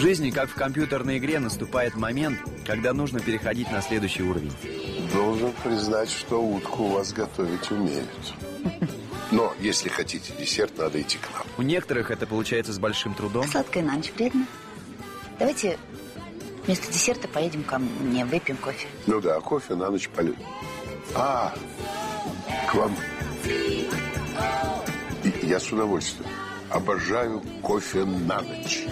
жизни, как в компьютерной игре, наступает момент, когда нужно переходить на следующий уровень. Должен признать, что утку у вас готовить умеют. Но если хотите десерт, надо идти к нам. У некоторых это получается с большим трудом. Сладкое на ночь вредно. Давайте вместо десерта поедем ко мне, выпьем кофе. Ну да, кофе на ночь полет. К вам. Я с удовольствием. Обожаю кофе на ночь.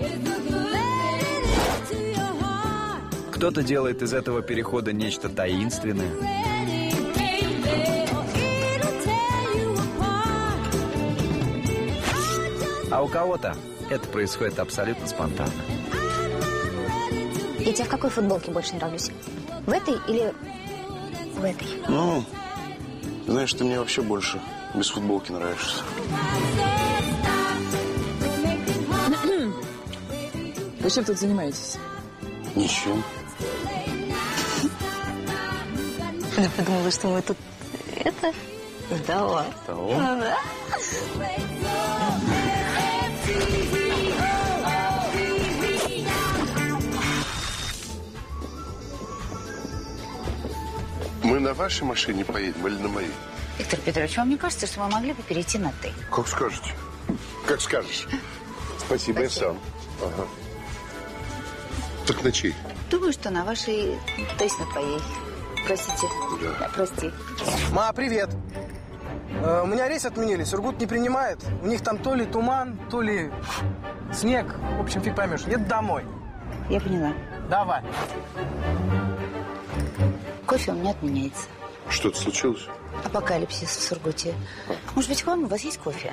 Кто-то делает из этого перехода нечто таинственное. А у кого-то это происходит абсолютно спонтанно. Я тебе в какой футболке больше нравлюсь? В этой или в этой? Ну, знаешь, ты мне вообще больше без футболки нравишься. Вы чем тут занимаетесь? Ничем. Я подумала, что мы тут это... Да. Да. Мы на вашей машине поедем или на моей? Виктор Петрович, вам не кажется, что мы могли бы перейти на «ты»? Как скажете. Как скажешь. Спасибо, я сам. Ага. Так на чей? Думаю, что на вашей, то есть на твоей. Простите. Да. Прости. Ма, привет. У меня рейс отменили, Сургут не принимает. У них там то ли туман, то ли снег. В общем, фиг поймешь. Еду домой. Я поняла. Давай. Кофе у меня отменяется. Что-то случилось? Апокалипсис в Сургуте. Может быть, к вам? У вас есть кофе?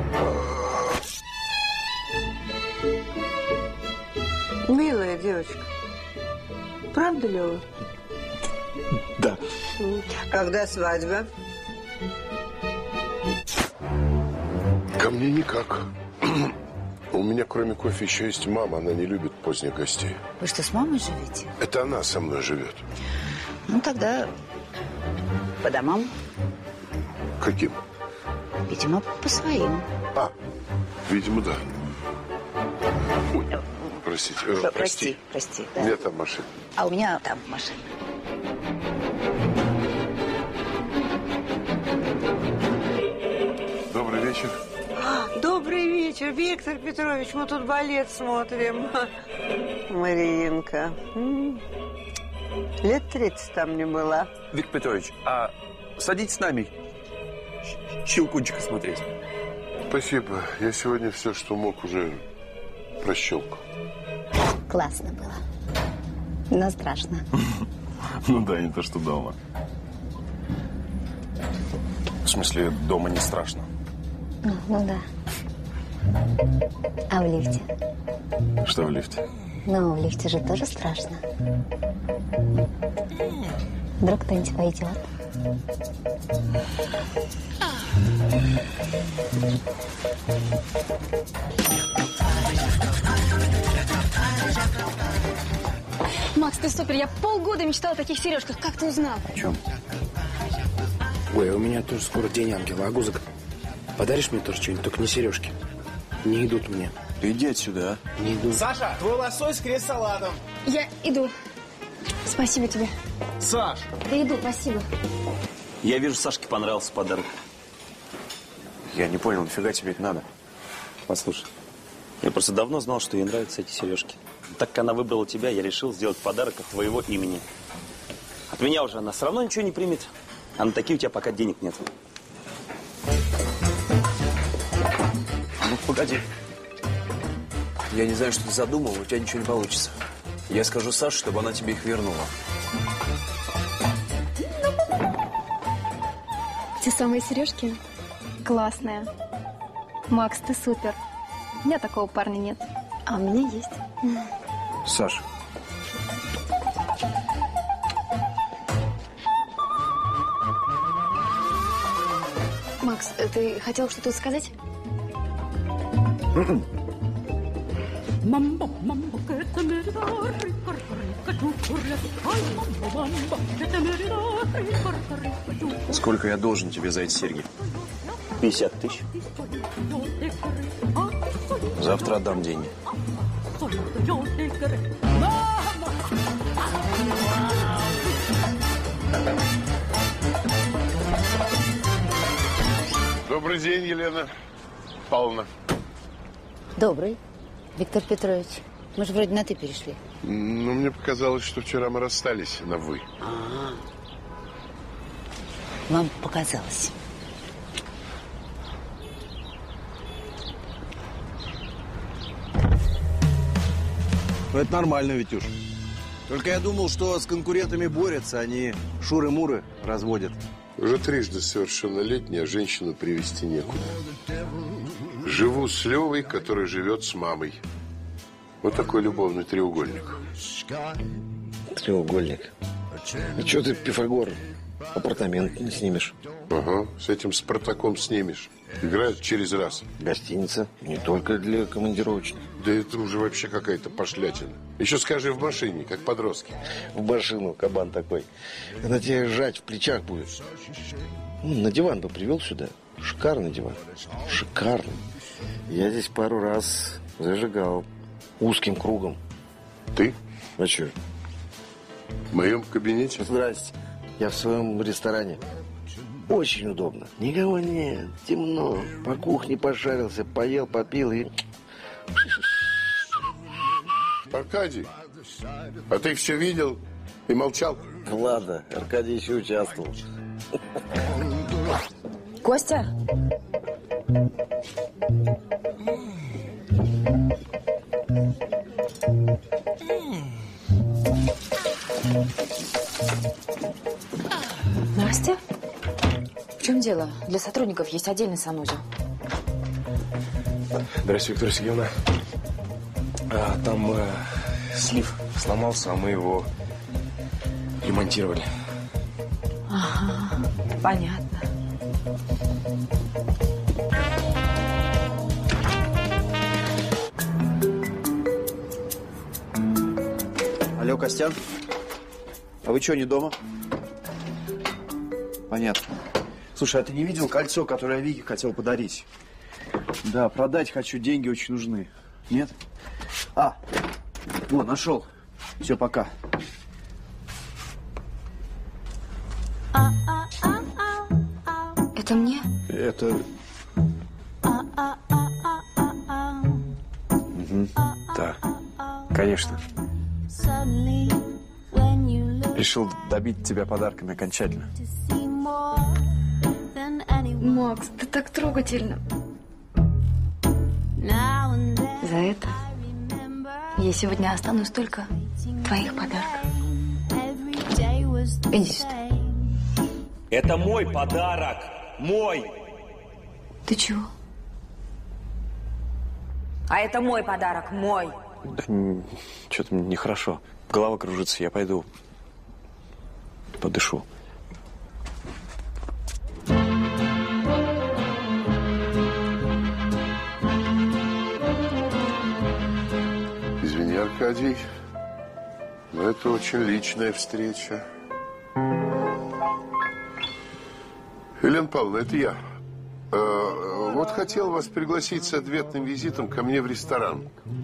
Милая девочка. Правда, Лёва? Да. Когда свадьба? Ко мне никак. У меня кроме кофе еще есть мама. Она не любит поздних гостей. Вы что, с мамой живете? Это она со мной живет. Ну, тогда по домам. Каким? Видимо, по своим. Видимо, да. Ой, простите. Прости. Да. У меня там машина. А у меня там машина. Добрый вечер. Добрый вечер, Виктор Петрович. Мы тут балет смотрим. Маринка. Лет 30 там не была. Виктор Петрович, а садитесь с нами Щелкунчика смотреть. Спасибо. Я сегодня все, что мог, уже прощелкал. Классно было. Но страшно. Ну да, не то, что дома. В смысле, дома не страшно. Ну да. А в лифте? Что в лифте? Ну, в лифте же тоже страшно. Вдруг кто-нибудь пойдет. Макс, ты супер. Я полгода мечтала о таких сережках. Как ты узнал? О чем? Ой, у меня тоже скоро день ангела. Агузок, подаришь мне тоже что-нибудь? Только не сережки. Не идут мне. Да иди отсюда, а. Не идут. Саша, твой лосось с крест-салатом. Я иду. Спасибо тебе. Саш. Да иду, спасибо. Я вижу, Сашке понравился подарок. Я не понял, нафига тебе это надо? Послушай, я просто давно знал, что ей нравятся эти сережки. Так как она выбрала тебя, я решил сделать подарок от твоего имени. От меня уже она все равно ничего не примет. А на такие у тебя пока денег нет. Ну, погоди. Я не знаю, что ты задумал, у тебя ничего не получится. Я скажу Саше, чтобы она тебе их вернула. Те самые сережки классные. Макс, ты супер. У меня такого парня нет. А у меня есть. Саш. Макс, ты хотел что-то сказать? Сколько я должен тебе за эти серьги? 50 тысяч. Завтра отдам деньги. Добрый день, Елена Павловна. Добрый, Виктор Петрович. Мы же вроде на «ты» перешли. Ну, мне показалось, что вчера мы расстались на «вы». Вам показалось. Ну, это нормально, Витюш. Только я думал, что с конкурентами борются, они шуры-муры разводят. Уже трижды совершеннолетняя, женщину привезти некуда. Живу с Левой, который живет с мамой. Вот такой любовный треугольник. Треугольник. И что ты, Пифагор, апартамент не снимешь? Ага, с этим Спартаком снимешь. Играют через раз. Гостиница не только для командировочных. Да это уже вообще какая-то пошлятина. Еще скажи в машине, как подростки. В машину, кабан такой. Когда тебе жать в плечах будет. На диван бы привел сюда. Шикарный диван. Шикарный. Я здесь пару раз зажигал. Узким кругом. Ты? А что? В моем кабинете? Здрасте. Я в своем ресторане. Очень удобно. Никого нет. Темно. По кухне пошарился, поел, попил и... Аркадий, а ты все видел и молчал? Ладно, Аркадий еще участвовал. Костя? Настя? В чем дело? Для сотрудников есть отдельный санузел. Здравствуйте, Виктория Сергеевна. Там слив сломался, а мы его ремонтировали. Ага, понятно. Алло, Костян? А вы что, не дома? Понятно. Слушай, а ты не видел кольцо, которое я Вике хотел подарить? Да, продать хочу, деньги очень нужны. Нет? О, нашел. Все, пока. Это мне? Это... Угу. Да, конечно. Решил добить тебя подарками окончательно. Макс, ты так трогательно. За это я сегодня останусь только твоих подарков. Иди сюда. Это мой подарок! Мой! Ты чего? А это мой подарок, мой. Да, что-то нехорошо. Голова кружится, я пойду подышу. Извини, Аркадий, но это очень личная встреча. Елена Павловна, это я. Вот хотел вас пригласить с ответным визитом ко мне в ресторан.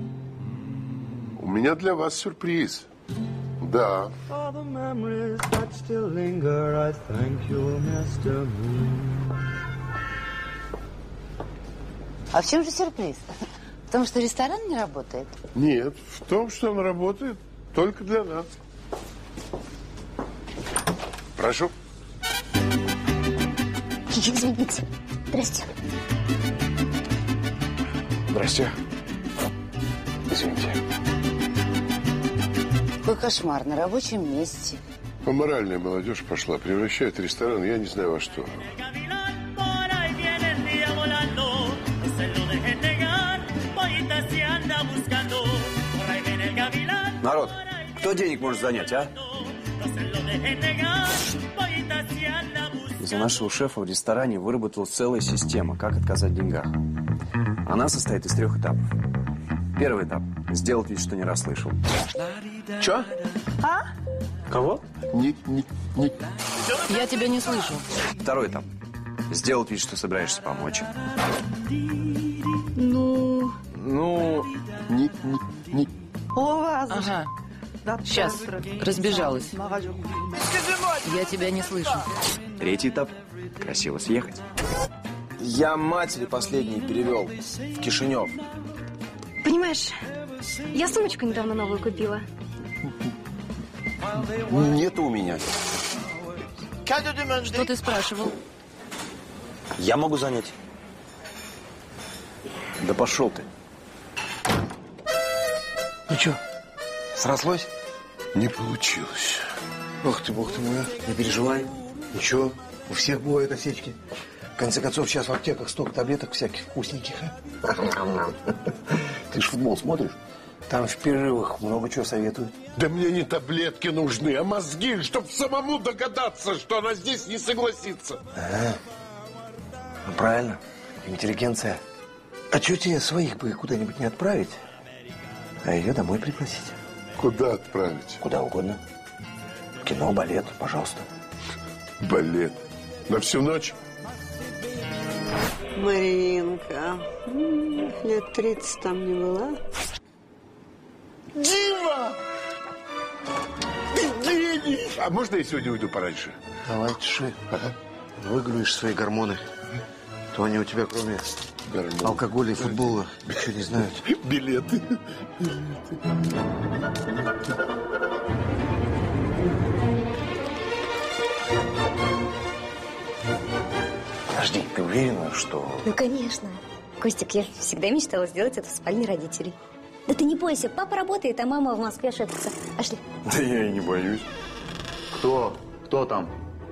У меня для вас сюрприз. Да. А в чем же сюрприз? В том, что ресторан не работает? Нет, в том, что он работает только для нас. Прошу. Извините. Здрасте. Здрасте. Извините. Какой кошмар, на рабочем месте. Аморальная молодежь пошла, превращает ресторан, я не знаю во что. Народ, кто денег может занять, а? Из-за нашего шефа в ресторане выработалась целая система, как отказать в деньгах. Она состоит из 3 этапов. Первый этап – сделать вид, что не расслышал. Чё? А? Кого? Не. Я тебя не слышу. Второй этап – сделать вид, что собираешься помочь. Ну, Не. Ага. Сейчас. Разбежалась. Я тебя не слышу. Третий этап. Красиво съехать. Я матери последний перевел в Кишинев. Понимаешь, я сумочку недавно новую купила. Нету у меня. Что ты спрашивал? Я могу занять. Да пошел ты. Ну что, срослось? Не получилось. Ох ты, бог ты мой. Не переживай. Ничего, у всех бывают осечки. В конце концов, сейчас в аптеках столько таблеток всяких вкусненьких. Ты ж футбол смотришь? Там в перерывах много чего советуют. Да мне не таблетки нужны, а мозги, чтобы самому догадаться, что она здесь не согласится. Ну, правильно. Интеллигенция. А что тебе своих бы куда-нибудь не отправить, а ее домой пригласить? Куда отправить? Куда угодно. Кино, балет, пожалуйста. Балет? На всю ночь? Маринка, лет 30 там не была? Дима! Ты гений! А можно я сегодня уйду пораньше? Давай, тиши. Выгулишь свои гормоны. То они у тебя, кроме алкоголя и футбола, ничего не знают. Билеты. Подожди, ты уверена, что... Ну, конечно. Костик, я всегда мечтала сделать это в спальне родителей. Да ты не бойся, папа работает, а мама в Москве шепчется. Пошли. Да я и не боюсь. Кто? Кто там?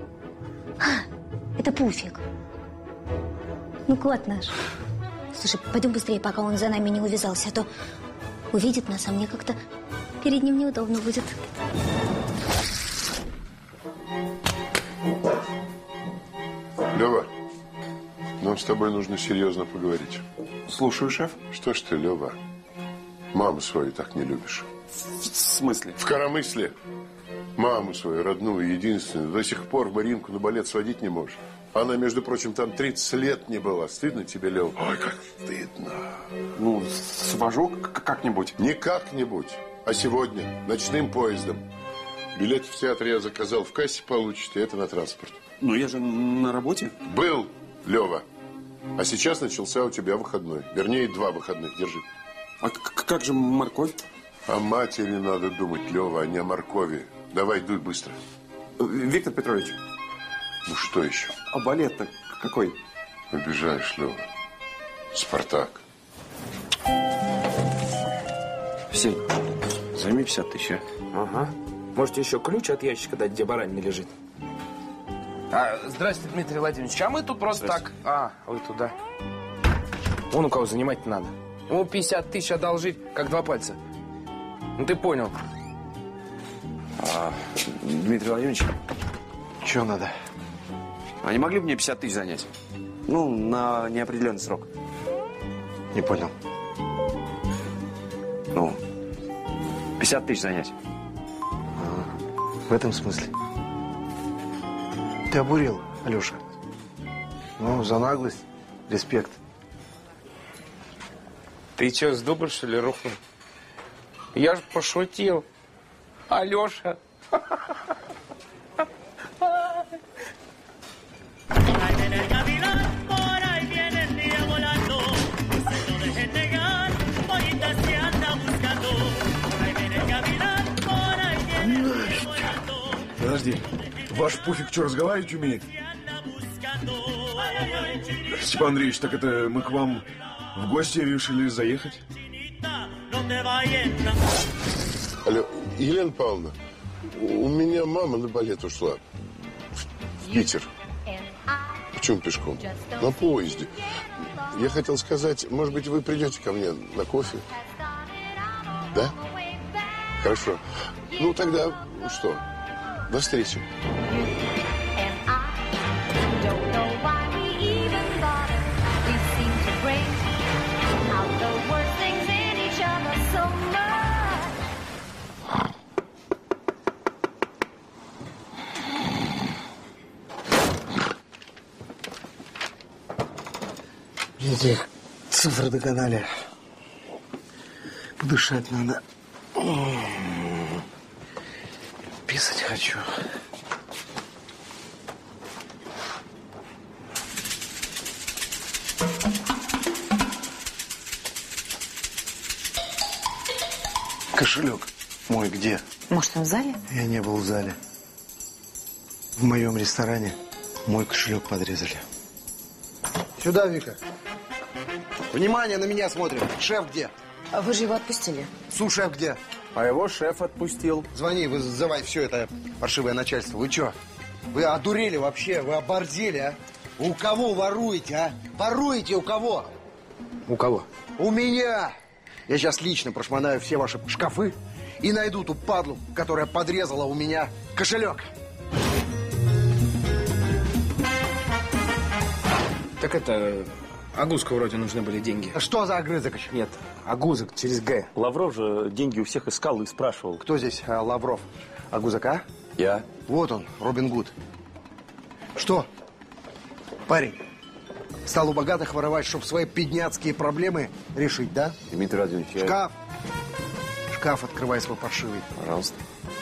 Это Пуфик. Ну, кот наш. Слушай, пойдем быстрее, пока он за нами не увязался, а то увидит нас, а мне как-то перед ним неудобно будет. Лева, нам с тобой нужно серьезно поговорить. Слушаю, шеф. Что ж ты, Лева, маму свою так не любишь? В смысле? В коромысле. Маму свою, родную, единственную, до сих пор Маринку на балет сводить не можешь. Она, между прочим, там 30 лет не была. Стыдно тебе, Лева? Ой, как стыдно. Ну, свожу как-нибудь. Не как-нибудь, а сегодня, ночным поездом. Билет в театр я заказал, в кассе получите, это на транспорт. Ну, я же на работе. Был, Лева. А сейчас начался у тебя выходной. Вернее, 2 выходных. Держи. А как же морковь? О матери надо думать, Лева, а не о моркови. Давай, дуй быстро. Виктор Петрович. Ну, что еще? А балет-то какой? Обижаешь, Лева. Спартак. Сень, займи 50 тысяч, а? Ага. Можете еще ключ от ящика дать, где баранина лежит. Здрасте, Дмитрий Владимирович. А мы тут просто так... вы туда. Вон у кого занимать надо. Ему 50 тысяч одолжить, как 2 пальца. Ну, ты понял. Дмитрий Владимирович, Чего надо? а не могли бы мне 50 тысяч занять? Ну, на неопределенный срок. Не понял. Ну, 50 тысяч занять. В этом смысле. Ты обурел, Алеша. Ну, за наглость, респект. Ты что, с дуба, что ли, рухнул? Я же пошутил. Алеша. Подожди, ваш Пуфик что, разговаривать умеет? Степан Андреевич, так это мы к вам в гости решили заехать? Алло, Елена Павловна, у меня мама на балет ушла. В Питер. Почему пешком? На поезде. Я хотел сказать, может быть, вы придете ко мне на кофе? Да? Хорошо. Ну, тогда, что, до встречи. Эти цифры догнали. Подышать надо. Писать хочу. Кошелек мой где? Может, он в зале? Я не был в зале. В моем ресторане мой кошелек подрезали. Сюда, Вика. Внимание, на меня смотрим. Шеф где? А вы же его отпустили. Су-шеф где? А его шеф отпустил. Звони, вызывай все это паршивое начальство. Вы что? Вы одурели вообще? Вы оборзели, а? У кого воруете, а? Воруете у кого? У кого? У меня! Я сейчас лично прошмонаю все ваши шкафы и найду ту падлу, которая подрезала у меня кошелек. Так это... Агузку вроде нужны были деньги. Что за огрызок? Нет, Агузок через Г. Лавров же деньги у всех искал и спрашивал. Кто здесь Лавров? Агузок, а? Я. Вот он, Робин Гуд. Что? Парень, стал у богатых воровать, чтобы свои бедняцкие проблемы решить, да? Дмитрий Владимирович, я... Шкаф! Шкаф открывай свой паршивый. Пожалуйста.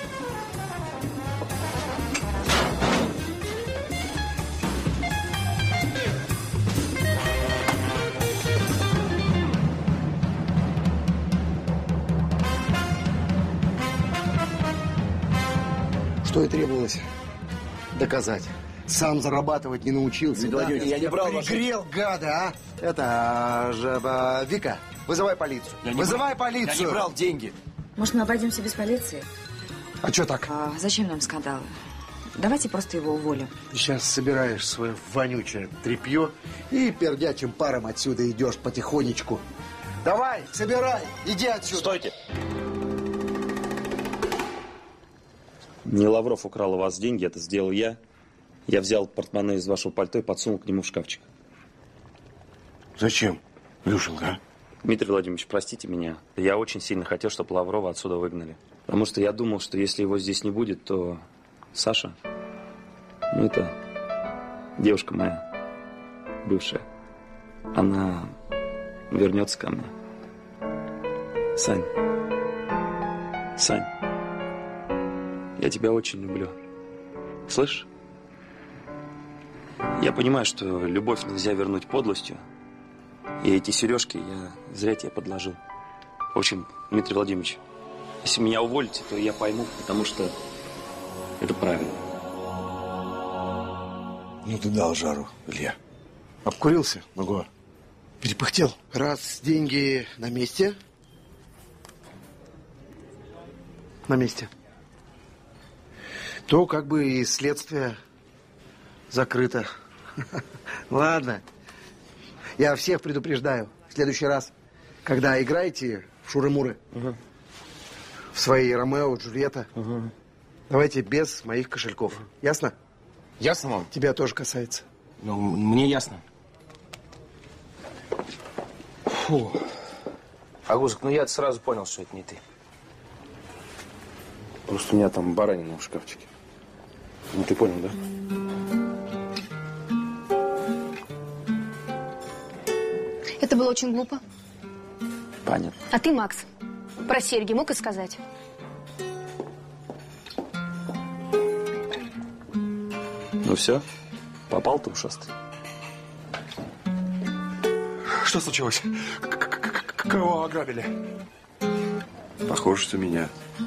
Что и требовалось доказать. Сам зарабатывать не научился. Да? Я не брал ваши... Пригрел, гада, а? Это же Вика, вызывай полицию. Вызывай полицию. Я не брал деньги. Может, мы обойдемся без полиции? А что так? Зачем нам скандалы? Давайте просто его уволим. Сейчас собираешь свое вонючее тряпье и пердячим паром отсюда идешь потихонечку. Давай, собирай, иди отсюда. Стойте. Не Лавров украл у вас деньги, это сделал я. Я взял портмоне из вашего пальто и подсунул к нему в шкафчик. Зачем, Люшенька? Дмитрий Владимирович, простите меня. Я очень сильно хотел, чтобы Лаврова отсюда выгнали. Потому что я думал, что если его здесь не будет, то Саша, ну это девушка моя, бывшая, она вернется ко мне. Сань, я тебя очень люблю. Слышишь? Я понимаю, что любовь нельзя вернуть подлостью. И эти сережки я зря тебе подложил. В общем, Дмитрий Владимирович, если меня уволите, то я пойму, потому что это правильно. Ну ты дал жару, Илья. Обкурился? Ого. Перепыхтел. Раз деньги на месте. На месте. То как бы и следствие закрыто. Ладно. Я всех предупреждаю. В следующий раз, когда играете в шуры-муры, в свои Ромео, Джульетта, давайте без моих кошельков. Ясно? Ясно, мам? Тебя тоже касается. Ну, мне ясно. Фу. Агузок, ну я сразу понял, что это не ты. Просто у меня там баранина в шкафчике. Ну, ты понял, да? Это было очень глупо. Понятно. А ты, Макс, про серьги мог и сказать? Ну все, попал ты ушастый. Что случилось? Кого ограбили? Похоже, что меня.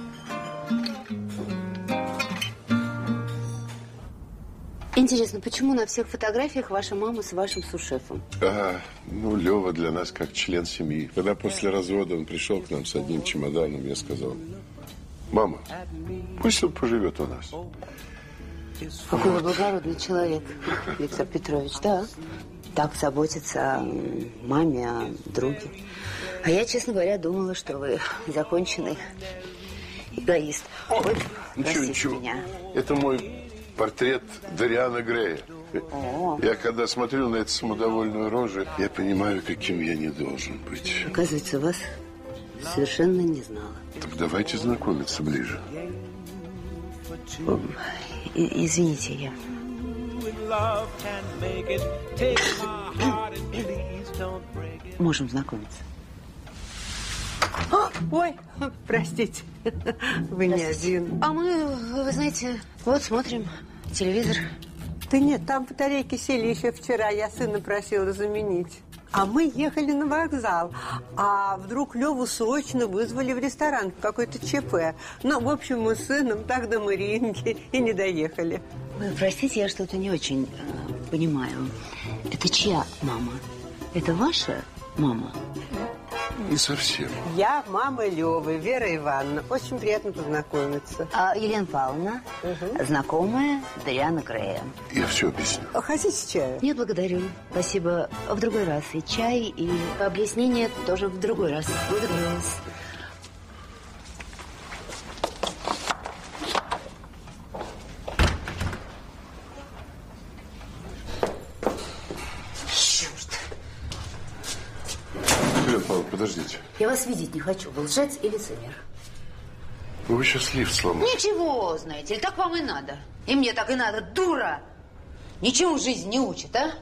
Интересно, почему на всех фотографиях ваша мама с вашим сушефом? Ну, Лева для нас как член семьи. Когда после развода он пришел к нам с одним чемоданом, я сказал: мама, пусть он поживет у нас. Какой вы благородный человек, Виктор Петрович, да? Так заботиться о маме, о друге. А я, честно говоря, думала, что вы законченный эгоист. Ой, Ничего. Это мой портрет Дориана Грея. Я когда смотрю на эту самодовольную рожу, я понимаю, каким я не должен быть. Оказывается, вас совершенно не знала. Так давайте знакомиться ближе. Извините, я... Можем знакомиться. Ой, простите, вы не один. А мы, вы знаете, вот смотрим телевизор. Да нет, там батарейки сели еще вчера, я сына просила заменить. А мы ехали на вокзал, а вдруг Леву срочно вызвали в ресторан, в какой-то ЧП. Ну, в общем, мы с сыном так до Мариинки и не доехали. Вы простите, я что-то не очень понимаю. Это чья мама? Это ваша мама? Не совсем. Я мама Левы, Вера Ивановна. Очень приятно познакомиться. А Елена Павловна, знакомая Дариана Грея. Я все объясню. Хотите чаю? Нет, благодарю. Спасибо. В другой раз. И чай, и объяснение тоже в другой раз. Благодарю вас. Подождите. Я вас видеть не хочу. Вы лжец и лицемер. Вы сейчас лифт сломали. Ничего, знаете ли, так вам и надо. И мне так и надо, дура. Ничему жизнь не учит, а?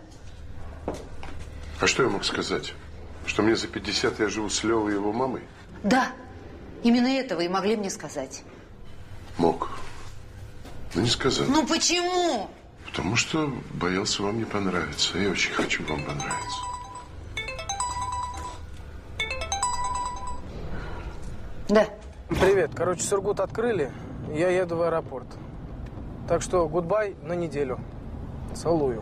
А что я мог сказать? Что мне за 50 я живу с Левой и его мамой? Да, именно это вы и могли мне сказать. Мог. Но не сказал. Ну почему? Потому что боялся вам не понравиться. Я очень хочу вам понравиться. Да. Привет. Короче, Сургут открыли. Я еду в аэропорт. Так что гудбай на неделю. Целую.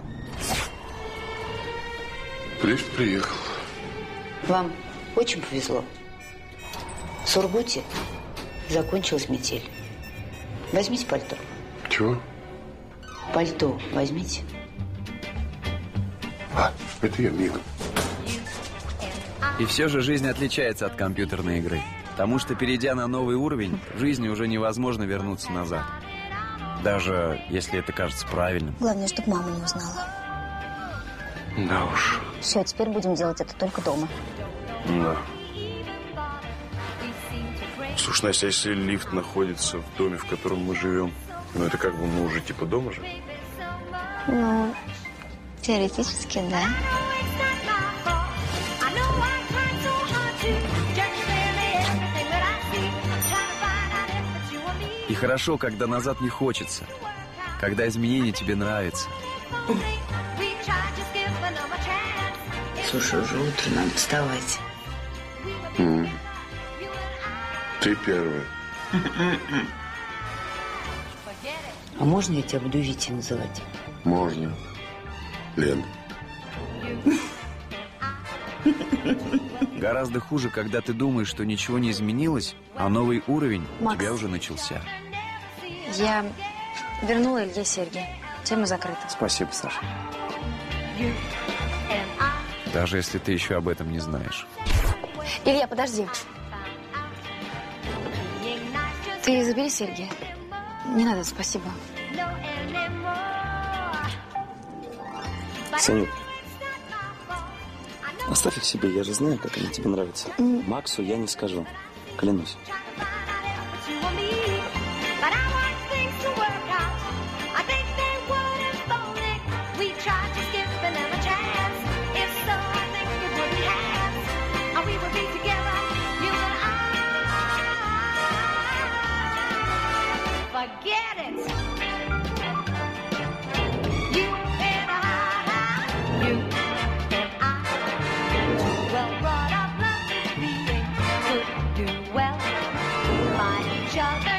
Лифт приехал. Вам очень повезло. В Сургуте закончилась метель. Возьмите пальто. Чего? Пальто возьмите. А, это я мигом. И все же жизнь отличается от компьютерной игры. Потому что, перейдя на новый уровень, в жизни уже невозможно вернуться назад. Даже если это кажется правильным. Главное, чтобы мама не узнала. Да уж. Все, теперь будем делать это только дома. Да. Слушай, Настя, если лифт находится в доме, в котором мы живем, ну это как бы мы уже типа дома же? Ну, теоретически, да. И хорошо, когда назад не хочется. Когда изменения тебе нравятся. Слушай, уже утро, надо вставать. Ты первая. А можно я тебя буду Витей называть? Можно. Лен. Гораздо хуже, когда ты думаешь, что ничего не изменилось, а новый уровень у тебя уже начался. Я вернула Илье серьги. Тема закрыта. Спасибо, Саша. Даже если ты еще об этом не знаешь. Илья, подожди. Ты забери серьги. Не надо, спасибо. Саня, оставь их себе, я же знаю, как они тебе нравятся. Максу я не скажу, клянусь. Well, find each other.